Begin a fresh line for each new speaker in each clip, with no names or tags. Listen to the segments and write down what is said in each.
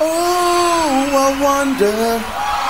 Oh, I wonder.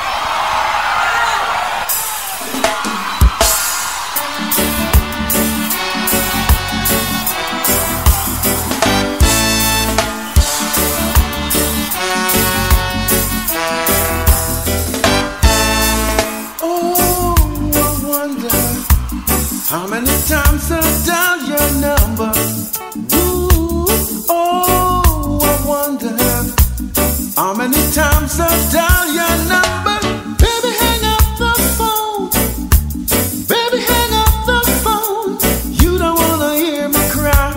How many times I dial your number? Ooh, oh, I wonder. How many times I dial your number? Baby, hang up the phone. Baby, hang up the phone. You don't wanna hear me cry.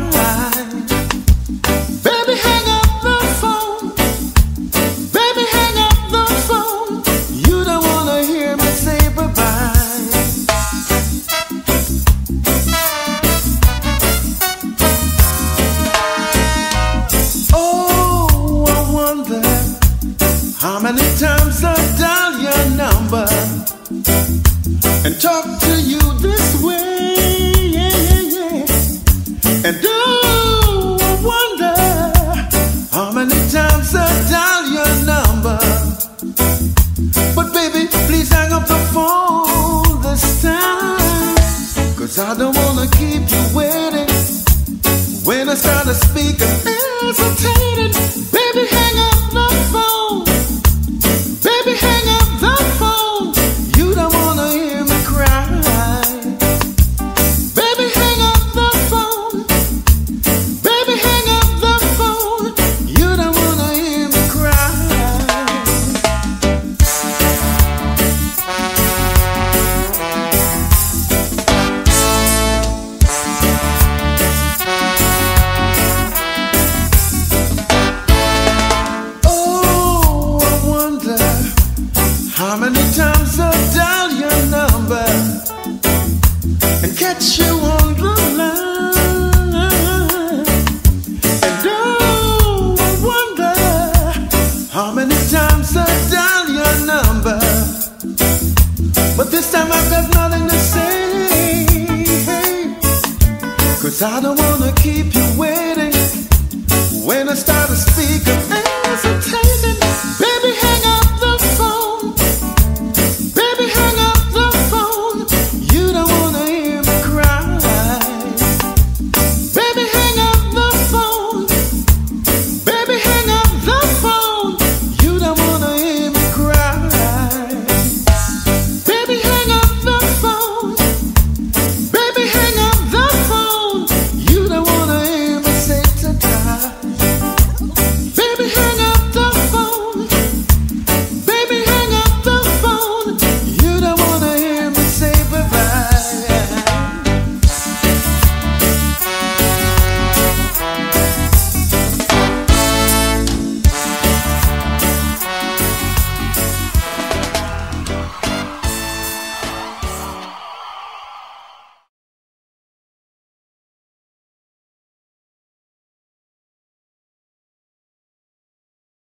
Baby, hang up the phone. Baby, hang up the phone. You don't wanna hear me say bye-bye. How many times I dial your number and talk to you this way, and oh, I wonder how many times I dial your number. But baby, please hang up the phone this time, 'cause I don't wanna keep you waiting. When I start to speak, I'm hesitating. Baby, hang up the phone. Baby, hang up the phone. You don't wanna hear me cry. Baby, hang up the phone. Baby, hang up the phone. You don't wanna hear me cry. How many times I dial your number and catch you on the line? And oh, I wonder how many times I dial your number, but this time I've got nothing to say, 'cause I don't wanna keep you waiting. When I start